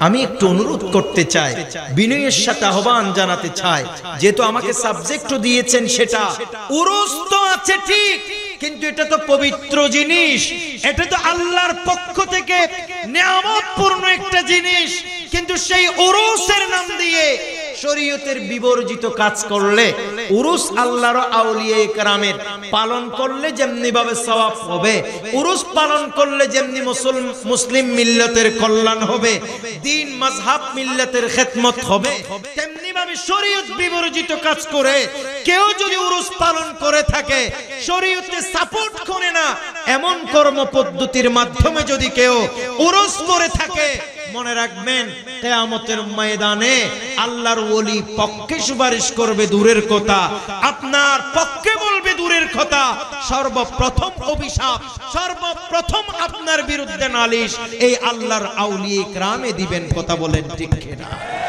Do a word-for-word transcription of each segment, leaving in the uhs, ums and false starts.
আমি একটু অনুরোধ করতে চাই, বিনয়ের সাথে আহ্বান জানাতে চাই, যেহেতু আমাকে সাবজেক্টও দিয়েছেন সেটা উরুস তো আছে ঠিক, কিন্তু এটা তো পবিত্র জিনিস, এটা তো আল্লাহর পক্ষ থেকে নিয়ামতপূর্ণ একটা জিনিস, কিন্তু সেই উরুসের নাম দিয়ে শরীয়তের বিবর্জিত কাজ করলে, উরুস আল্লাহর আউলিয়া ইকরামের পালন করলে যেমনি ভাবে সওয়াব হবে, উরুস পালন করলে যেমনি মুসলিম মিল্লাতের কল্যাণ হবে, দ্বীন মাযহাব মিল্লাতের খেদমত হবে, তেমনি ভাবে শরীয়ত বিবর্জিত কাজ করে কেউ যদি উরুস পালন করে থাকে, শরীয়তে সাপোর্ট করে না এমন কর্ম পদ্ধতির মাধ্যমে যদি কেউ উরুস করে থাকে, মনে রাখবেন কিয়ামতের ময়দানে আল্লাহর ওলি পক্ষে সুপারিশ করবে দূরের কথা, আপনার পক্ষে বলবে দূরের কথা, সর্বপ্রথম অভিশাপ, সর্বপ্রথম আপনার বিরুদ্ধে নালিশ এই আল্লাহর আউলিয়া ইকরামে দিবেন। কথা বলেন ঠিক কিনা?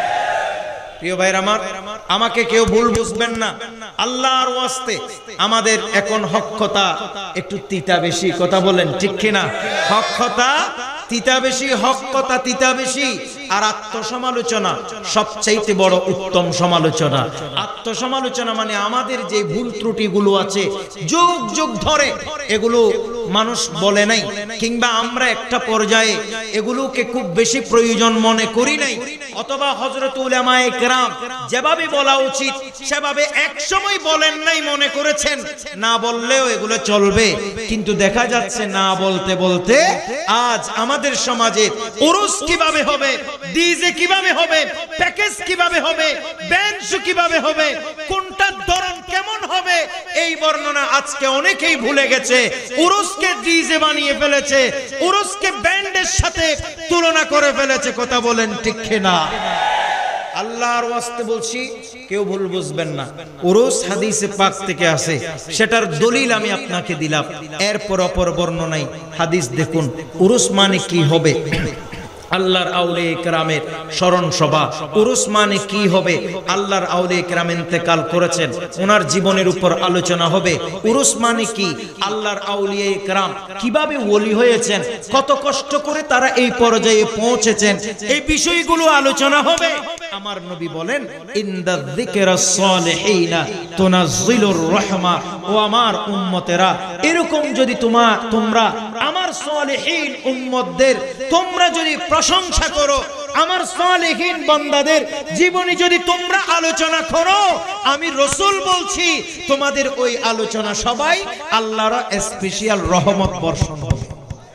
প্রিয় ভাইরা আমার, আমাকে কেউ ভুল বুঝবেন না, আল্লাহর ওয়াস্তে আমাদের এখন হক কথা একটু তিতা বেশি। কথা বলেন ঠিক কিনা? হক কথা তিতা বেশি, হক কথা তিতা বেশি। আর আত্মসমালোচনা সবচাইতে বড় উত্তম সমালোচনা। আত্মসমালোচনা মানে আমাদের যে ভুল ত্রুটিগুলো আছে যুগ যুগ ধরে এগুলো মানুষ বলে নাই, কিংবা আমরা একটা পর্যায়ে এগুলোকে খুব বেশি প্রয়োজন মনে করি নাই, অথবা হযরত উলামায়ে কেরাম যেভাবে বলা উচিত সেভাবে একসময় বলেন নাই, মনে করেছেন না বললেও এগুলো চলবে। কিন্তু দেখা যাচ্ছে না বলতে বলতে আজ আমাদের সমাজে উরুস কিভাবে হবে, ডিজে কিভাবে হবে, প্যাকেজ কিভাবে হবে, ব্যান্ড কিভাবে হবে, কোনটা ধরন কেমন হবে, এই বর্ণনা আজকে অনেকেই ভুলে গেছে। উরুসকে ডিজে বানিয়ে ফেলেছে, উরুসকে ব্যান্ডের সাথে তুলনা করে ফেলেছে। কথা বলেন ঠিক কিনা? আল্লাহর ওয়াস্তে বলছি, কেউ ভুল বুঝবেন না। উরুস হাদিসে পাক থেকে আসে, সেটার দলিল আমি আপনাকে দিলাম। এরপর অপর বর্ণনায় হাদিস দেখুন, উরুস মানে কি হবে। আল্লাহর আউলিয়া কেরামের স্মরণ সভা। উরুস মানে কি হবে? আল্লাহর আউলিয়া কেরাম ইন্তেকাল করেছেন, ওনার জীবনের উপর আলোচনা হবে। উরুস মানে কি? আল্লাহর আউলিয়া কেরাম কিভাবে ওলি হয়েছেন, কত কষ্ট করে তারা এই পর্যায়ে পৌঁছেছেন, এই বিষয়গুলো আলোচনা হবে। আমার নবী বলেন, ইনদা যিকরাস সালিহিনা তুনাজ্জিলুর রাহমা। ও আমার উম্মতেরা, এরকম যদি তোমা তোমরা আমার সালিহিন উম্মতদের তোমরা যদি প্রশংসা করো, আমার সালেহীন বান্দাদের জীবনী যদি তোমরা আলোচনা করো, আমি রাসূল বলছি তোমাদের ওই আলোচনা সবাই আল্লাহর স্পেশাল রহমত বর্ষণ হবে।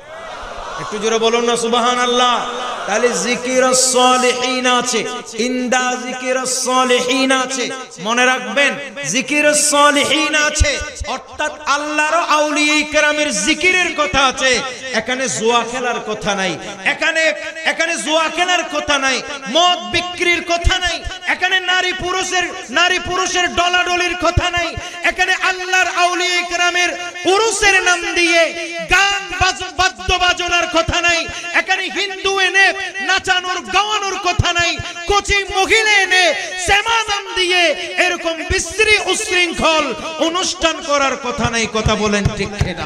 একটু জোরে বলুন না সুবহানাল্লাহ। তাহলে যিকিরাস সালিহিন আছে, ইনদা যিকিরাস সালিহিন আছে, মনে রাখবেন যিকিরাস সালিহিন আছে, অর্থাৎ আল্লাহর আউলিয়া কেরামের জিকিরের কথা আছে। এখানে জুয়া খেলার কথা নাই, এখানে এখানে জুয়া খেলার কথা নাই, মদ বিক্রির কথা নাই, এখানে নারী পুরুষের নারী পুরুষের ডলাডলির কথা নাই, এখানে আল্লাহর আউলিয়া কেরামের উরুসের নাম দিয়ে গান বাদ্য বাজনার কথা নাই, এখানে হিন্দু এনে নাচানোর গাওয়ানোর কথা নাই, কোচি মহিলা এনে সেমা নাম দিয়ে এরকম বিশ্রী উশৃঙ্খল অনুষ্ঠান করার কথা নাই। কথা বলেন ঠিক কিনা?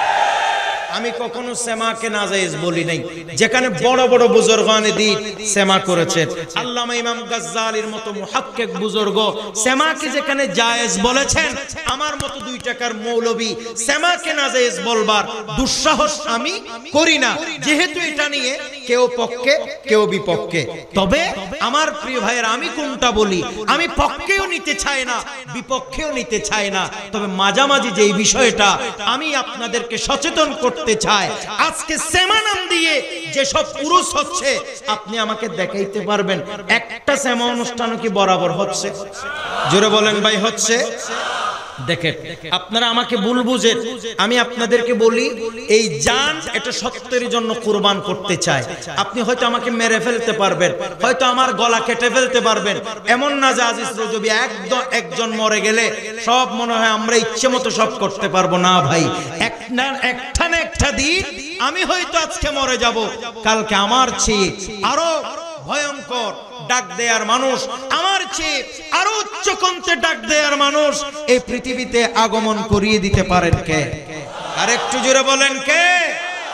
আমি কখনো সেমাকে নাজায়েজ বলি নাই, যেখানে বড় বড় বুজুর্গানে দ্বীন সেমা করেছেন, আল্লামা ইমাম গাজ্জালির মতো মুহাক্কিক বুজুর্গ সেমাকে যেখানে জায়েজ বলেছেন, আমার মতো দুই টাকার মৌলবী সেমাকে নাজায়েজ বলবার দুঃসাহস আমি করি না, যেহেতু এটা নিয়ে কেউ পক্ষে কেউ বিপক্ষে। তবে আমার প্রিয় ভাইয়েরা, আমি কোনটা বলি, আমি পক্ষেও নিতে চাই না, বিপক্ষেও নিতে চাই না, তবে মাঝামাঝি যেই বিষয়টা আমি আপনাদেরকে সচেতন করতে চাই। আজকে সেমা নাম দিয়ে যে সব উরুস হচ্ছে, আপনি আমাকে দেখাইতে পারবেন একটা সেমা অনুষ্ঠানও কি বরাবর হচ্ছে? জোরে বলেন ভাই, হচ্ছে? দেখেন, আপনারা আমাকে ভুল বুঝেন, আমি আপনাদেরকে বলি এই জান এটা সত্যের জন্য কুরবান করতে চাই। আপনি হয়তো আমাকে মেরে ফেলতে পারবেন, হয়তো আমার গলা কেটে ফেলতে পারবেন, এমন না যে আজিজ রজবি একদম একজন মরে গেলে সব মনে হয় আমরা ইচ্ছে মতো সব করতে পারবো না। ভাই, একটা একটা না একটা দিন আমি হয়তো আজকে মরে যাব, কালকে আমার চেয়ে আরো ভয়ঙ্কর ডাক দেয়ার মানুষ, আমার চেয়ে আরো উচ্চ কণ্ঠে ডাক দেয়ার মানুষ এই পৃথিবীতে আগমন করিয়ে দিতে পারেন কে? আর একটু জোরে বলেন কে?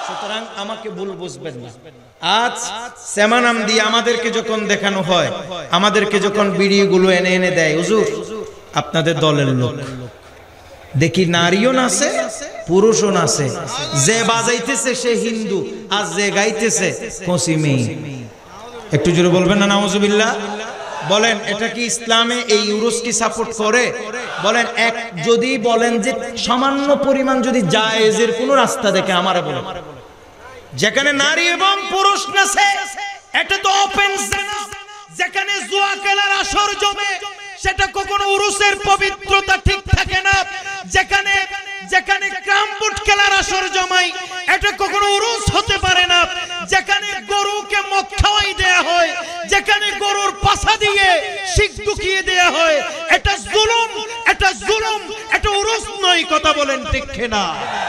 সুতরাং আমাকে ভুল বুঝবেন না। আজ সেমা নাম দিয়ে আমাদেরকে যখন দেখানো হয়, আমাদেরকে যখন বিড়িগুলো এনে এনে দেয়, হুজুর আপনাদের দলের লোক, দেখি নারীও নাচে পুরুষও নাচে, যে বাজাইতেছে সে হিন্দু আর যে গাইতেছে কচি মেয়ে। একটু জোরে বলবেন না নাউজুবিল্লাহ। বলেন এটা কি ইসলামে এই উরুস কি সাপোর্ট করে? বলেন এক যদি বলেন যে সামান্য পরিমাণ যদি জায়েজের কোনো রাস্তা দেখে আমারে বলেন, যেখানে নারী এবং পুরুষ নাচে এটা তো ওপেন জানা, যেখানে জুয়া খেলার আসর জমে সেটা কখনো উরুসের পবিত্রতা ঠিক থাকে না, যেখানে যেখানে ক্রামবুট খেলার আসর জমাই এটা কখনো উরুস হতে পারে না, যেখানে গরুকে মদ খাওয়াই দেয়া হয়, যেখানে গরুর পাছা দিয়ে শিক ঢুকিয়ে দেয়া হয়, এটা জুলুম, এটা জুলুম, এটা উরুস নয়। কথা বলেন ঠিক কিনা?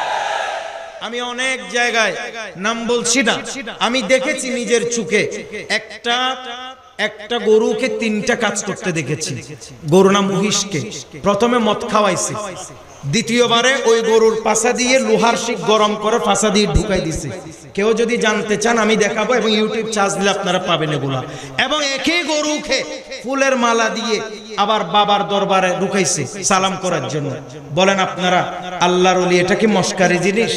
আমি অনেক জায়গায় নাম বলছি না, আমি দেখেছি নিজের চোখে একটা একটা গরুকে তিনটা কাজ করতে দেখেছি। গরু না মহিষকে প্রথমে মদ খাওয়াইছে, দ্বিতীয়বারে ওই গরুর পাছা দিয়ে লোহার শিক গরম করে পাছা দিয়ে ঢুকাই দিছে। কেউ যদি জানতে চান আমি দেখাবো, এবং ইউটিউব চার্জ দিলে আপনারা পাবেন এগুলা। এবং একই গরুকে ফুলের মালা দিয়ে আবার বাবার দরবারে ঢুকাইছে সালাম করার জন্য। বলেন আপনারা আল্লাহর ওলি এটা কি মস্কারি জিনিস?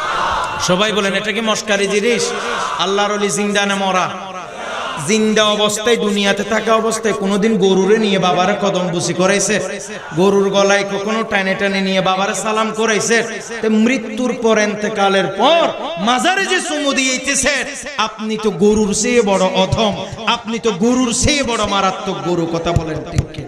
সবাই বলেন এটা কি মস্কারি জিনিস? আল্লাহর ওলি জিন্দা না মরা? জিন্দা অবস্থায় দুনিয়াতে থাকা অবস্থায় কোনোদিন গরুরে নিয়ে বাবারে কদম বুসি করাইছে? গরুর গলায় কখনো টানে টানে নিয়ে বাবারে সালাম করাইছে? মৃত্যুর পর ইন্তেকালের পর মাজারে যে চুমু দিয়েছে, আপনি তো গরুর চেয়ে বড় অধম, আপনি তো গরুর চেয়ে বড় মারাত্মক গরু। কথা বলেন ঠিক কি?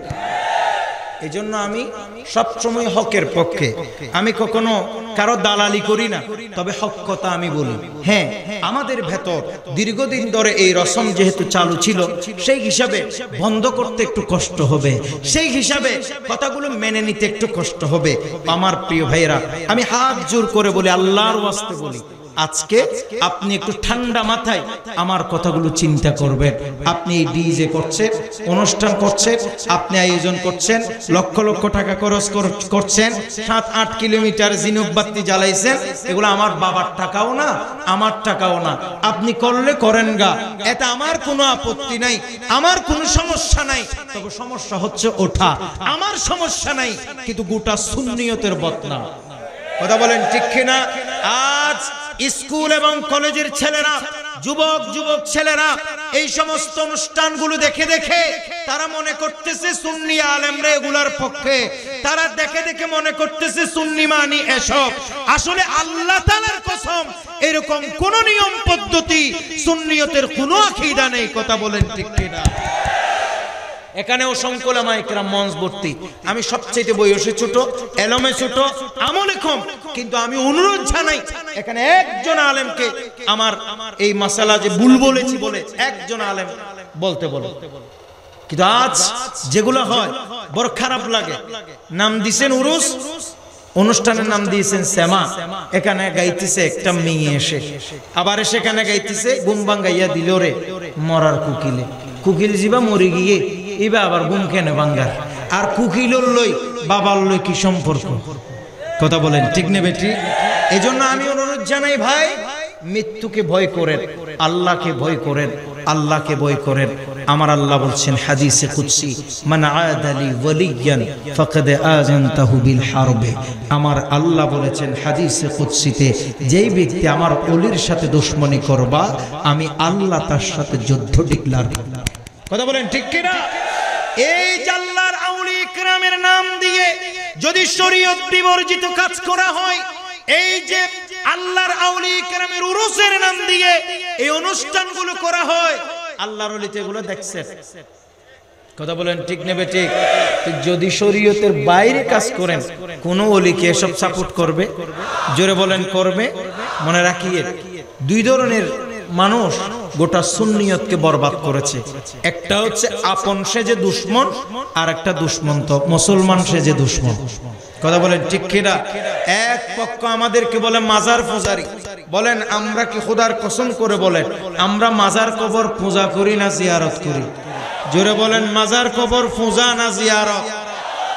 এই জন্য আমি সবসময় হকের পক্ষে, আমি কখনো কারো দালালি করি না, তবে হক কথা আমি বলি। হ্যাঁ, আমাদের ভেতর দীর্ঘদিন ধরে এই রসম যেহেতু চালু ছিল, সেই হিসাবে বন্ধ করতে একটু কষ্ট হবে, সেই হিসাবে কথাগুলো মেনে নিতে একটু কষ্ট হবে। আমার প্রিয় ভাইয়েরা, আমি হাত জোর করে বলি, আল্লাহর ওয়াস্তে বলি, আজকে আপনি একটু ঠান্ডা মাথায় আমার কথাগুলো চিন্তা করবেন। আপনি এই ডিজে করছেন, অনুষ্ঠান করছেন, আপনি আয়োজন করছেন, লক্ষ লক্ষ টাকা খরচ করছেন, সাত আট কিলোমিটার জিনুক বাতি জ্বালাইছেন, এগুলো আমার বাবার টাকাও না, আমার টাকাও না। আপনি করলে করেন গা, এতে আমার কোনো আপত্তি নাই, আমার কোনো সমস্যা নাই। তবে সমস্যা হচ্ছে ওঠা, আমার সমস্যা নাই, কিন্তু গোটা সুন্নিয়তের বদনাম। কথা বলেন ঠিক কিনা? আজ স্কুল এবং কলেজের ছেলেরা, যুবক যুবক ছেলেরা এই সমস্ত অনুষ্ঠানগুলো দেখে দেখে তারা মনে করতেছে সুন্নি আলেমরা এগুলার পক্ষে, তারা দেখে দেখে মনে করতেছে সুন্নি মানি এসব। আসলে আল্লাহ তাআলার কসম এরকম কোন নিয়ম পদ্ধতি সুন্নিয়তের কোনো আকীদা নেই। কথা বলেন ঠিক কিনা? এখানে অসংখ্য ওলামা ইকরাম মঞ্চ ভর্তি, আমি সবচেয়ে বয়সে ছোট, এলমে ছোট, আমলে কম, কিন্তু আমি অনুরোধ জানাই এখানে একজন আলেমকে আমার এই মাসালা যে ভুল বলেছি বলে একজন আলেম বলতে বলো। কিন্তু আজ যেগুলো হয় বড় খারাপ লাগে। নাম দিছেন উরুস, অনুষ্ঠানের নাম দিয়েছেন সেমা, এখানে গাইতেছে একটা মেয়ে এসে, আবার সেখানে গাইতেছে গুমবাং গাইয়া দিল রে মরার কুকিলে, কুকিল জিবা মরে গিয়ে এবার আবার গুম কেনে বাঙ্গার, আর কুকিলর লই বাবার লই কি সম্পর্ক? কথা বলেন ঠিক নেবে ঠিক? এই জন্য আমি অনুরোধ জানাই ভাই, মৃত্যুকে ভয় করেন, আল্লাহকে ভয় করেন, আল্লাহকে ভয় করেন। আমার আল্লাহ বলছেন হাদিসে কুদসি, মান আদালি ওয়ালিয়ান ফাকাদ আযানতাহু বিল হারবে। আমার আল্লাহ বলেছেন হাদিসে কুদসিতে, যেই ব্যক্তি আমার ওলির সাথে দুশমনি করবা, আমি আল্লাহ তার সাথে যুদ্ধ ডিক্লার করব। কথা বলেন ঠিক কি না? এই আল্লাহর আউলিয়া ইকরামের নাম দিয়ে যদি শরীয়ত বিবর্জিত কাজ করা হয়, এই যে আল্লাহর আউলিয়া ইকরামের উরুসের নাম দিয়ে এই অনুষ্ঠানগুলো করা হয়, আল্লাহর ওলিতে এগুলো দেখছেন? কথা বলেন ঠিক নেবে ঠিক? যদি শরীয়তের বাইরে কাজ করেন, কোন ওলিকে এসব সাপোর্ট করবে? জোরে বলেন করবে? মনে রাখিয়ে, দুই ধরনের মানুষ গোটা সুন্নিয়তকে বরবাদ করেছে। একটা হচ্ছে আপন সেজে দুশমন, আর একটা দুশমন তো মুসলমান সেজে দুশমন। কথা বলেন ঠিক কিনা? এক পক্ষ আমাদেরকে বলে মাজার পূজারি, বলেন আমরা কি খোদার কসম করে বলেন আমরা মাজার কবর পূজা করি না জিয়ারত করি? জোরে বলেন মাজার কবর পূজা না জিয়ারত?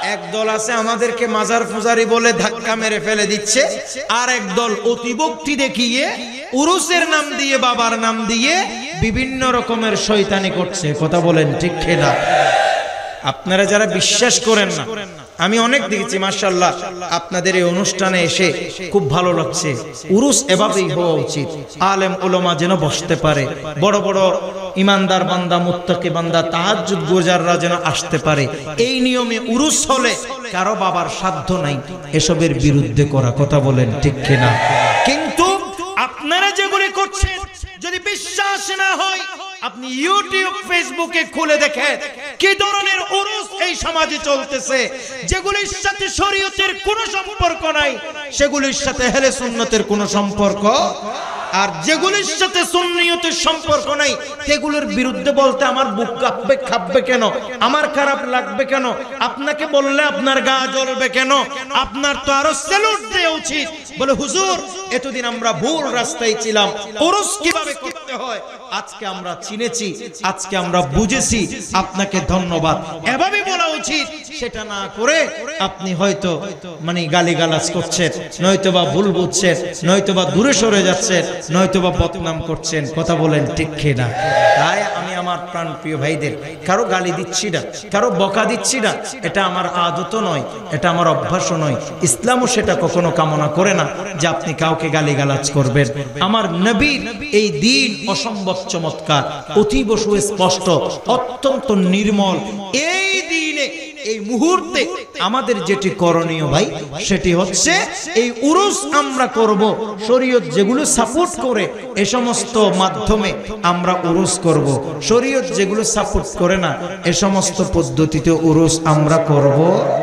একদল আছে আমাদেরকে মাজার পূজারি বলে ধাক্কা মেরে ফেলে দিচ্ছে, আর একদল অতিভক্তি দেখিয়ে উরুসের নাম দিয়ে বাবার নাম দিয়ে বিভিন্ন রকমের শয়তানি করছে। কথা বলেন ঠিক কিনা? আপনারা যারা বিশ্বাস করেন না, আমি অনেক দেখেছি মাশাআল্লাহ আপনাদের এই অনুষ্ঠানে এসে খুব ভালো লাগছে। উরুস এভাবেই হওয়া উচিত, আলেম ওলামা যেন বসতে পারে, বড় বড় ইমানদার বান্দা মুত্তাকি বান্দা তাহাজ্জুদ গুজাররা যেন আসতে পারে। এই নিয়মে উরুস হলে কারো বাবার সাধ্য নাই এসবের বিরুদ্ধে করা। কথা বলেন ঠিক কিনা? কিন্তু আপনারা যেগুলি করছেন যদি বিশ্বাস না হয়, আপনি ইউটিউব ফেসবুকে খুলে দেখেন কি ধরনের উরুস এই সমাজে চলতেছে, যেগুলির সাথে শরীয়তের কোনো সম্পর্ক নাই, সেগুলির সাথে আহলে সুন্নতের কোনো সম্পর্ক, আর যেগুলির সাথে সুন্নিয়তের সম্পর্ক নাই সেগুলোর বিরুদ্ধে বলতে আমার বুক কাঁপবে কাঁপবে কেন, আমার খারাপ লাগবে কেন, আপনাকে বললে আপনার গা জ্বলবে কেন? আপনার তো আরো স্যালুট দেওয়া উচিত। বলে হুজুর এতদিন আমরা ভুল রাস্তায় ছিলাম, উরুস কিভাবে করতে হয় আজকে আমরা চিনেছি, আজকে আমরা বুঝেছি, আপনাকে ধন্যবাদ, এভাবে বলা উচিত। সেটা না করে আপনি হয়তো মানে গালিগালাজ করছেন, নয়তোবা ভুল বুঝছেন, নয়তোবা দূরে সরে যাচ্ছেন, নয়তোবা বদনাম করছেন। কথা বলেন ঠিক কিনা? তাই আমি আমার প্রাণপ্রিয় ভাইদের কারো গালি দিচ্ছি না, কারো বকা দিচ্ছি না, এটা আমার আদত নয়, এটা আমার অভ্যাসও নয়, ইসলামও সেটা কখনো কামনা করে না যে আপনি কাউকে গালিগালাজ করবেন। আমার নবীর এই দিন অসম্ভব চমৎকার, অতীব সুস্পষ্ট, অত্যন্ত নির্মল। এই দিনে এই মুহূর্তে আমাদের যেটি করণীয় ভাই, সেটি হচ্ছে এই উরুস আমরা করব, শরীয়ত যেগুলো সাপোর্ট করে এই সমস্ত মাধ্যমে আমরা উরুস করব, শরীয়ত যেগুলো সাপোর্ট করে না এ সমস্ত পদ্ধতিতে উরুস আমরা করব